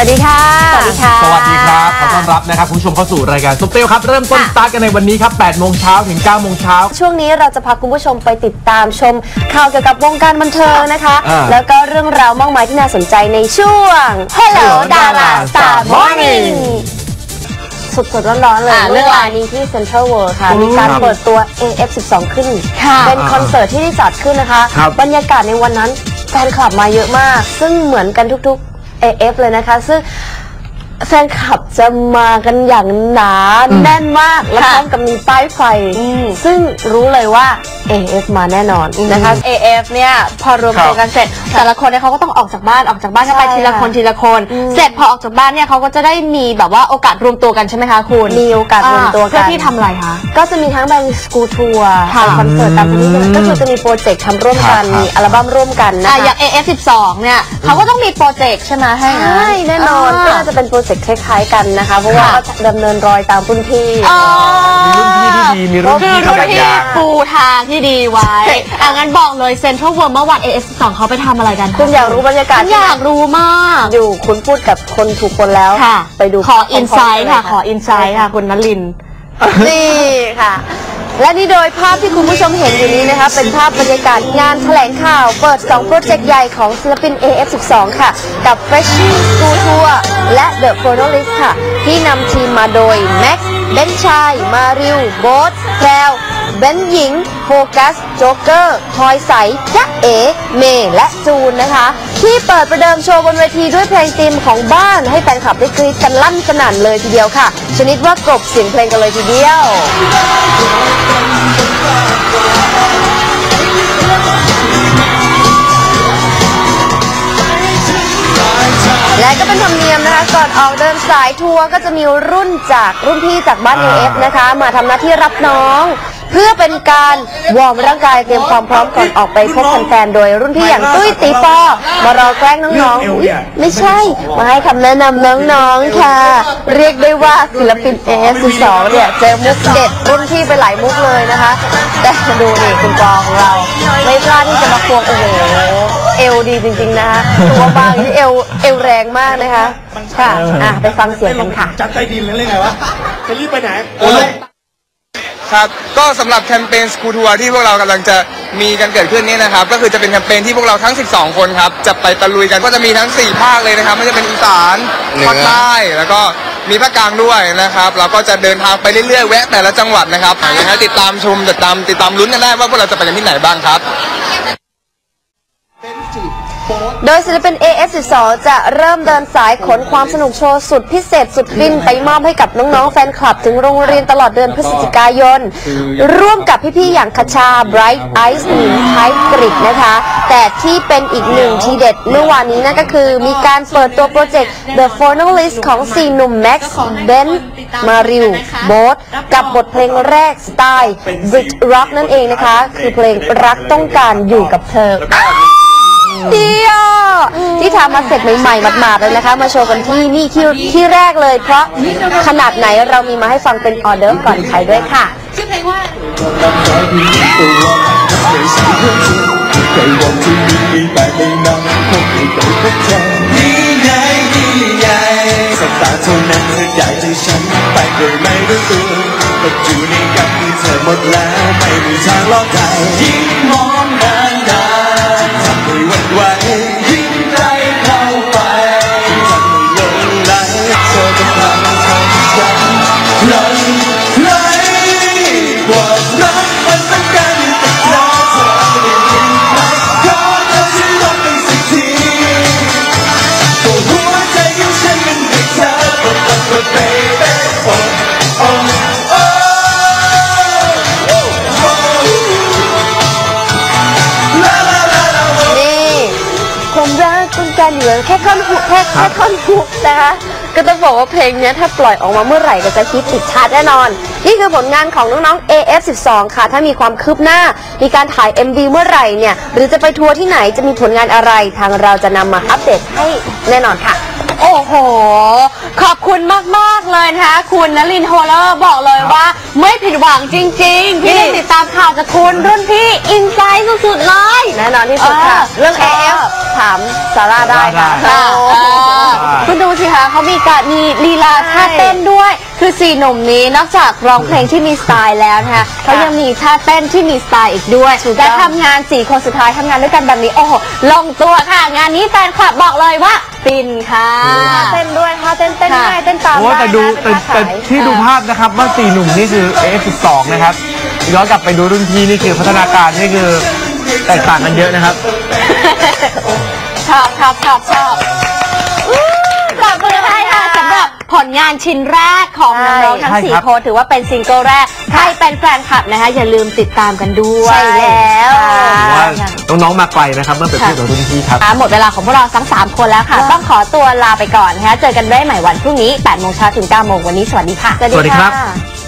วัสดีค่ะสวัสดีค่ะสวัสดีครับขอต้อนรับนะครับคุณผู้ชมเข้าสู่รายการซุปเปอร์ครับเริ่มต้นสตาร์ทกันในวันนี้ครับ8 โมงเช้าถึง 9 โมงเช้าช่วงนี้เราจะพาคุณผู้ชมไปติดตามชมข่าวเกี่ยวกับวงการบันเทิงนะคะแล้วก็เรื่องราวมากมายที่น่าสนใจในช่วง Hello Dara Star Morning สดๆร้อนๆเลยเมื่อวานนี้ที่ Central World ค่ะมีการเปิดตัว AF12 ขึ้นเป็นคอนเสิร์ตที่ได้จัดขึ้นนะคะบรรยากาศในวันนั้นแฟนคลับมาเยอะมากซึ่งเหมือนกันทุกๆ AF เลยนะคะซึ่งแฟนคลับจะมากันอย่างหนาแน่นมากและพร้อมกับมีป้ายไฟซึ่งรู้เลยว่า AF มาแน่นอนนะคะ AF เนี่ยพอรวมตัวกันเสร็จแต่ละคนเนี่ยเขาก็ต้องออกจากบ้านกันไปทีละคนเสร็จพอออกจากบ้านเนี่ยเขาก็จะได้มีแบบว่าโอกาสรวมตัวกันใช่ไหมคะคุณมีโอกาสรวมตัวกันเพื่อที่ทำอะไรคะก็จะมีทั้งเป็นสกู๊ตทัวร์คอนเสิร์ตตามที่ก็คือจะมีโปรเจกต์ทำร่วมกันมีอัลบั้มร่วมกันนะคะอย่าง AF12 เนี่ยเขาก็ต้องมีโปรเจกต์ใช่ไหมให้แน่นอนก็จะเป็นโปรเจกต์คล้ายๆกันนะคะเพราะว่าดำเนินรอยตามรุ่นพี่มีรุ่นพี่ที่ดีมีรุ่นพี่ที่ปูทางที่ดีไว้งั้นบอกเลยเซ็นทรัลเวิลด์เมื่อวาน AF12 เขาไปทำอะไรกันคุณอยากรู้บรรยากาศอยากรู้มากอยู่คุณพูดกับคนถูกคนแล้วไปดูขออินไซต์ค่ะขออินไซต์ค่ะคุณนลินนี่ค่ะและนี่โดยภาพที่คุณผู้ชมเห็นอยู่นี้นะคะเป็นภาพบรรยากาศงานแถลงข่าวเปิด2โปรเจกต์ใหญ่ของศิลปิน AF12 ค่ะกับ Freshie School Tour และ The Phonoloist ค่ะที่นำทีมมาโดยแม็กซ์เบนชายมาริวโบ๊ทแพรวเบนหญิงโฟกัสโจ๊กเกอร์พลอยใสจ๊ะเอ๋เมย์และจูนนะคะที่เปิดประเดิมโชว์บนเวทีด้วยเพลงธีมของบ้านให้แฟนคลับได้กรี๊ดกันลั่นสนั่นเลยทีเดียวค่ะชนิดว่ากลบเสียงเพลงกันเลยทีเดียวและก็เป็นธรรมเนียมนะคะก่อนออกเดินสายทัวร์ก็จะมีรุ่นพี่จากบ้าน AF นะคะมาทำหน้าที่รับน้องเพื่อเป็นการวอร์มร่างกายเตรียมความพร้อมก่อนออกไปพบแฟนๆโดยรุ่นพี่อย่างตุ้ยตีปอมารอแกล้งน้องๆไม่ใช่มาให้คำแนะนำน้องๆค่ะเรียกได้ว่าศิลปิน AF12 เนี่ยเจอมุกเด็ดรุ่นพี่ไปหลายมุกเลยนะคะแต่ดูนี่คุณกองของเราไม่พลาดที่จะมาควงโอ้โหเอวดีจริงๆนะคะตัวบางที่เอวแรงมากนะคะค่ะไปฟังเสียงกันค่ะจัดใจดินเลยไงวะจะรีบไปไหนครับก็สำหรับแคมเปญสกูทัวร์ที่พวกเรากำลังจะมีกันเกิดขึ้นนี้นะครับก็คือจะเป็นแคมเปญที่พวกเราทั้ง12คนครับจะไปตะลุยกันก็จะมีทั้ง4ภาคเลยนะครับไม่ว่าจะเป็นอีสานภาคใต้แล้วก็มีภาคกลางด้วยนะครับเราก็จะเดินทางไปเรื่อยๆแวะแต่ละจังหวัดนะครับยังไงติดตามชมติดตามลุ้นกันได้ว่าพวกเราจะไปกันที่ไหนบ้างครับโดยศิลปิน AF12 จะเริ่มเดินสายขนความสนุกโชว์สุดพิเศษสุดฟินไปมอบให้กับน้องๆแฟนคลับถึงโรงเรียนตลอดเดือนพฤศจิกายนร่วมกับพี่ๆอย่างคชา Bright Ice หนิมไทยกริดนะคะแต่ที่เป็นอีกหนึ่งทีเด็ดเมื่อวานนี้นั่นก็คือมีการเปิดตัวโปรเจกต์ The Phonoloist ของ4หนุ่มแม็กซ์เบนมาริวโบ๊ทกับบทเพลงแรกสไตล์ Brit Rock นั่นเองนะคะคือเพลงรักต้องการอยู่กับเธอเดียวที่ทำมาเสร็จใหม่ๆหมาดๆเลยนะคะมาโชว์กันที่นี่ที่แรกเลยเพราะขนาดไหนเรามีมาให้ฟังเป็นออเดอร์ก่อนใครด้วยค่ะชื่อเพลงว่าสตาร์เท่านั้นเธออยากให้ฉันไปโดยไม่รู้ตัวแต่อยู่ในกับมือเธอหมดแล้วไม่มีทางหลอกใจยิ่งมองนานๆทำให้หวั่นไหวยิ่งใกล้เข้าไปทำให้หลงไหลเธอกำลังทำฉันหลงไหลบอกรักมันสำคัญแต่เธอได้ยินไหมขอเธอช่วยบอกกันสักทีตัวหัวใจของฉันมันเด็กเธอบอกกันว่า baby oh oh กันอยู่แค่ท่อนฮุกนะคะก็ต้องบอกว่าเพลงนี้ถ้าปล่อยออกมาเมื่อไหร่ก็จะฮิตติดชาร์ตแน่นอนนี่คือผลงานของน้องๆ AF12 ค่ะถ้ามีความคืบหน้ามีการถ่าย MV เมื่อไหร่เนี่ยหรือจะไปทัวร์ที่ไหนจะมีผลงานอะไรทางเราจะนำมาอัปเดตให้แน่นอนค่ะโอ้โหขอบคุณมากๆเลยนะคะคุณนลินทร์โฮเลอร์บอกเลยว่าไม่ผิดหวังจริงๆที่ได้ติดตามข่าวจากคุณรุ่นพี่อินไซต์สุดๆเลยแน่นอนที่สุดค่ะเรื่อง AF ถามซาร่าได้ค่ะคุณดูสิคะเขามีลีลาท่าเต้นด้วยคือ4หนุ่มนี้นอกจากร้องเพลงที่มีสไตล์แล้วนะคะเขายังมีท่าเต้นที่มีสไตล์อีกด้วยและทำงาน4คนสุดท้ายทำงานด้วยกันแบบนี้โอ้โหลงตัวค่ะงานนี้แฟนคลับบอกเลยว่าฟินค่ะเต้นด้วยค่ะเต้นง่ายเต้นตามได้แต่ดูแต่ที่ดูภาพนะครับว่า4หนุ่มนี่คือ AF12 นะครับย้อนกลับไปดูรุ่นพี่นี่คือพัฒนาการนี่คือแตกต่างกันเยอะนะครับชอบปรบมือให้ค่ะสำหรับผลงานชิ้นแรกของน้องๆทั้ง4คนถือว่าเป็นซิงเกิลแรกใครเป็นแฟนคลับนะคะอย่าลืมติดตามกันด้วยใช่แล้วว่าน้องๆมาไกลนะครับเมื่อเปรียบเทียบกับรุ่นพี่ครับหมดเวลาของพวกเราทั้ง3คนแล้วค่ะต้องขอตัวลาไปก่อนนะคะเจอกันได้ใหม่วันพรุ่งนี้ 8 โมงเช้าถึง 9 โมงวันนี้สวัสดีค่ะสวัสดีครับ